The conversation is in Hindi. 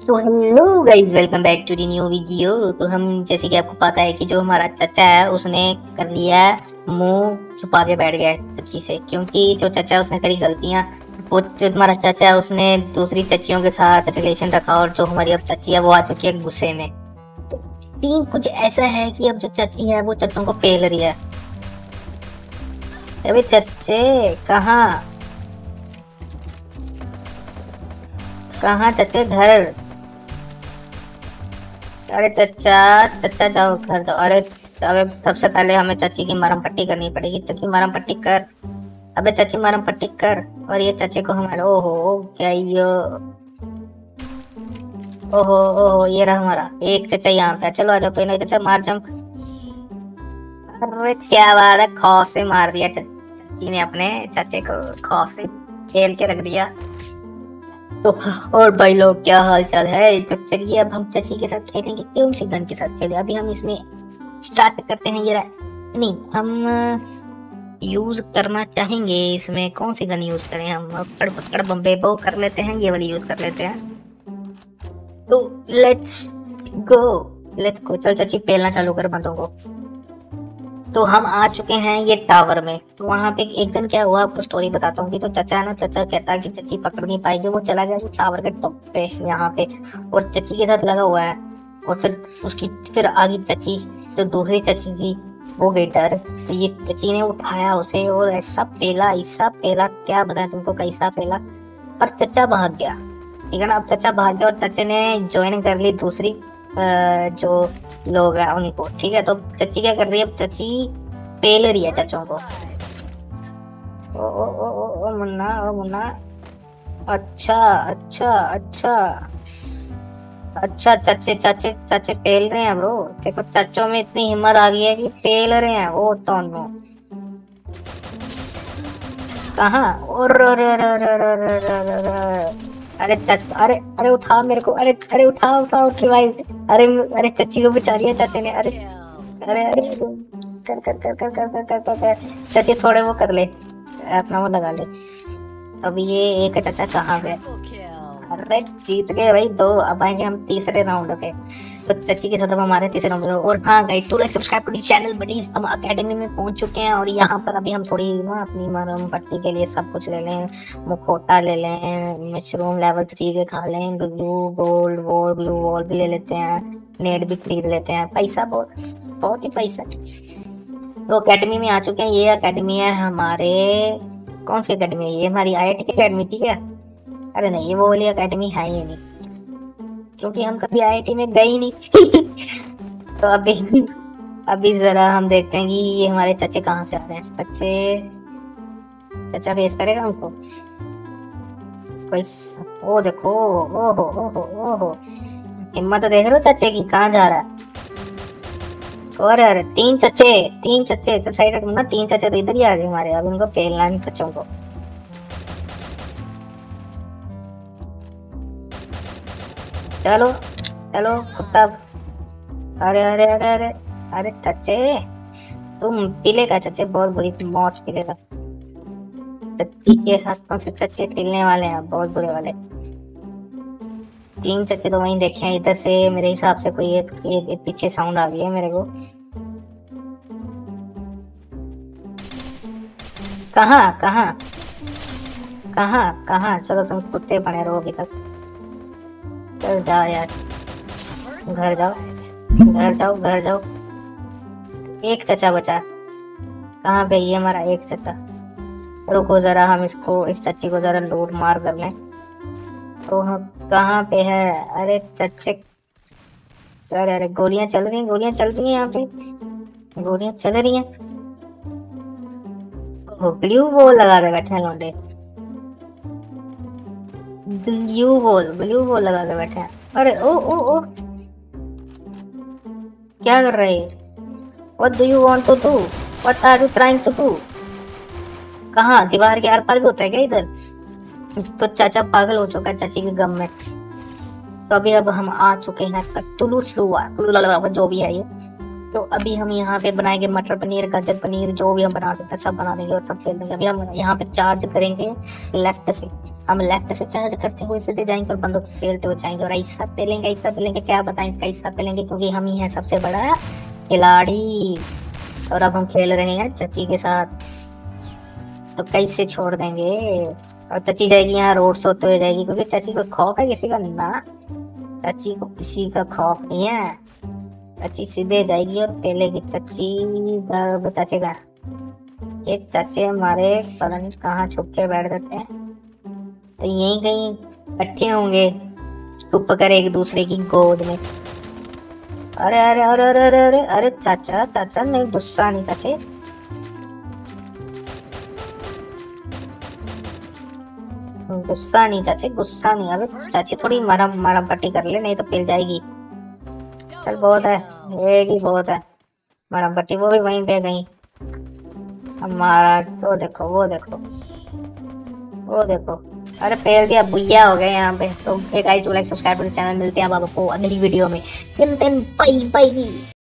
So hello guys, welcome back to the new video. तो हम जैसे कि आपको पता है कि जो हमारा चचा है उसने कर लिया मुंह छुपा के बैठ गया चच्ची से, क्योंकि जो चचा है उसने करी गलतियां। वो जो हमारा चचा है उसने दूसरी चच्चियों के साथ रिलेशन रखा और जो हमारी अब चच्ची है वो आ चुकी है गुस्से में। तो सीन कुछ ऐसा है कि अब जो चच्ची है वो चच्चों को पेल रही है। अबे चच्चे कहाँ कहाँ चच्चे घर। अरे चचा चचा जाओ घर जाओ। अरे अबे सबसे पहले हमें चची की मरहम पट्टी करनी पड़ेगी। चची मरहम पट्टी कर। अबे चची मरहम पट्टी कर। और ये चचे को हमारा ओहो क्या ये ओहो ओहो ये रहा हमारा एक चचा यहाँ पे। चलो आ जाओ, कोई नहीं चचा मार जम। अरे क्या बात है, खौफ से मार दिया चची ने अपने चचे को, खौफ से खेल के रख दिया। तो और भाई लोग क्या हाल चाल है। तो चलिए अब हम चची के साथ खेलेंगे, कौन सी गन के साथ खेलें। अभी हम इसमें स्टार्ट करते हैं। ये नहीं, हम यूज करना चाहेंगे इसमें कौन सी गन यूज करें। हम पकड़ पकड़ बम्बे बो कर लेते हैं, ये वाली यूज कर लेते हैं। तो लेट्स गो। चल चची पेलना चालू कर बंदों को। तो हम आ चुके हैं ये टावर में। तो वहां पे एक दिन क्या हुआ आपको स्टोरी बताता हूँ। कि तो चचा है ना, चचा कहता है कि चची पकड़ नहीं पाएगी। वो चला गया टावर के टॉप पे यहाँ पे और चची के साथ लगा हुआ है। और फिर आगे चची, जो दूसरी चची थी वो गई डर। तो ये चची ने उठाया उसे और ऐसा पेला क्या बताया तुमको, कैसा पेला। पर चचा भाग गया, ठीक है ना। अब चचा भाग गया और चचे ने ज्वाइन कर ली दूसरी जो लोग हैं उनको, ठीक है। तो चची क्या कर रही है, अब चची पेल रही है चचों को। ओ ओ ओ ओ ओ मुन्ना, ओ मुन्ना। अच्छा अच्छा अच्छा अच्छा, चचे चचे चचे पेल रहे हैं ब्रो। देखो चचों में इतनी हिम्मत आ गई है कि पेल रहे हैं वो दोनों। कहाँ अरे चच अरे अरे उठा मेरे को। अरे अरे उठ भाई। अरे अरे चच्ची को बचा लिया चाचे ने। अरे अरे अरे कर कर कर कर कर कर कर कर कर चचे थोड़े वो कर ले, अपना वो लगा ले। अब ये एक चचा कहाँ पे। अरे जीत गए भाई दो। अब आएंगे हम तीसरे राउंड पे। तो चच्ची के साथ अब हमारे तीसरे राउंड पे। और हाँ guys, to like subscribe to this channel buddies. अब एकेडमी में पहुंच चुके हैं और यहाँ पर अभी हम थोड़ी ना अपनी मरहम पट्टी के लिए सब कुछ ले लें। मुखौटा ले लें, मशरूम लेवल 3 के खा लें, glue gold wall glue wall भी ले लेते हैं, नेट भी खरीद लेते हैं। पैसा बहुत ही पैसा। तो अकेडमी में आ चुके हैं। ये अकेडमी है हमारे, कौन सी अकेडमी है ये, हमारी IIT की अकेडमी थी क्या। अरे नहीं, ये वो वाली अकेडमी है ही नहीं, क्योंकि हम कभी IIT में गए ही नहीं। तो अभी जरा हम देखते हैं कि ये हमारे चचे कहाँ से आ रहे हैं। चचा फेस करेगा हमको कोई। ओ देखो, ओहो ओहो ओहो, हिम्मत तो देख रहे हो चचे की, कहाँ जा रहा है। और अरे तीन चचे सब साइड ना, 3 चचे तो इधर ही आ गए हमारे। अब उनको पेलना है चचों को। चलो चलो कुत्ता। अरे अरे अरे अरे अरे चचे तुम पीलेगा, चचे बहुत बुरी मौत पीलेगा। चच्ची के हाथों से चचे पीलने वाले हैं, बहुत बुरे वाले। 3 चचे तो वहीं देखे हैं। इधर से मेरे हिसाब से कोई एक पीछे साउंड आ गई है मेरे को। कहाँ कहाँ कहाँ कहाँ। चलो तुम कुत्ते बने रहो अभी तक। चल जाओ यार, घर जाओ। एक चचा बचा। कहाँ पे ये हमारा एक चचा। रुको जरा, हम इस चच्ची को जरा लूट मार कर लें। तो हम कहाँ पे है। अरे चच्चे, अरे अरे गोलियां चल रही हैं यहाँ पे, गोलियां चल रही हैं। ग्लू वॉल लगा के बैठे हैं लौंडे, ग्लू वॉल लगा के बैठे हैं। अरे ओ ओ ओ क्या कर रहे हैं। What do you want to do? What are you trying to do? कहाँ दीवार के आर पार भी होता है क्या इधर। तो चाचा पागल हो चुका है चाची के गम में। तो अभी अब हम आ चुके हैं कत्तुलू जो भी है ये। तो अभी हम यहाँ पे बनाएंगे मटर पनीर, गाजर पनीर, जो भी हम बना सकते हैं सब बना देंगे और सब खेल देंगे। अभी हम यहाँ पे चार्ज करेंगे लेफ्ट से। हम लेफ्ट से चार्ज करते हुए सीधे जाएंगे और बंदूक पेलते हुए जाएंगे और ऐसा पेलेंगे क्या बताएंगे कैसा पेलेंगे, क्योंकि हम ही हैं सबसे बड़ा खिलाड़ी। और अब हम खेल रहे हैं चची के साथ, तो कैसे छोड़ देंगे। और चची जाएगी यहाँ रोड शो होते जाएगी, क्योंकि चची को खौफ है किसी का ना, चची को किसी का खौफ नहीं है। चची सीधे जाएगी और पेलेगी चाचे का। ये चाचे हमारे पता नहीं कहाँ छुप के बैठ जाते हैं, तो यहीं कहीं इकट्ठे होंगे छुप कर एक दूसरे की गोद में। अरे अरे अरे अरे अरे अरे अरे चाचा चाचा नहीं, गुस्सा नहीं चाचे, गुस्सा नहीं चाचे, गुस्सा नहीं। अबे चाची थोड़ी मरम मरम पट्टी कर ले, नहीं तो पिल जाएगी। चल बहुत है, एक ही बहुत है मरम पट्टी, वो भी वहीं पे गई। हमारा तो देखो, वो देखो, वो देखो, अरे पेल दिया, बुइया हो गए यहाँ पे। तो एक आई टू लाइक सब्सक्राइब चैनल, मिलते हैं अब आपको अगली वीडियो में। Bye bye.